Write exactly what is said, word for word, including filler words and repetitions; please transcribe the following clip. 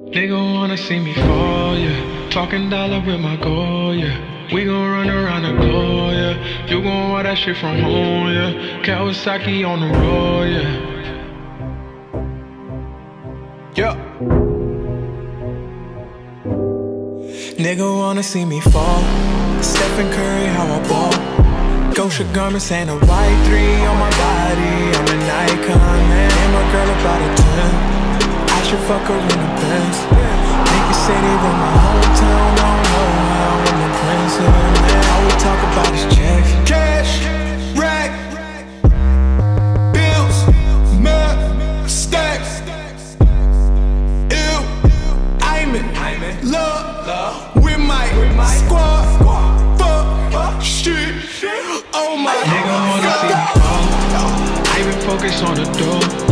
Nigga wanna see me fall, yeah. Talking dollar with my goal, yeah. We gon' run around the globe, yeah. You gon' want that shit from home, yeah. Kawasaki on the road, yeah. Yeah. Nigga wanna see me fall. Stephen Curry, how I ball. Gosha garments and a white three on my body. I'm an icon, man. And my girl about a ten. I should fuck her in the Benz. Niggas say they run my hometown. I don't know how I'm the prince of it, man. All we talk about is checks. Cash, rack, bills, mad, stacks. Ew, I'm in love with my squad. Fuck, shit, oh my Nigga wanna see me fall. I been focused on the dough.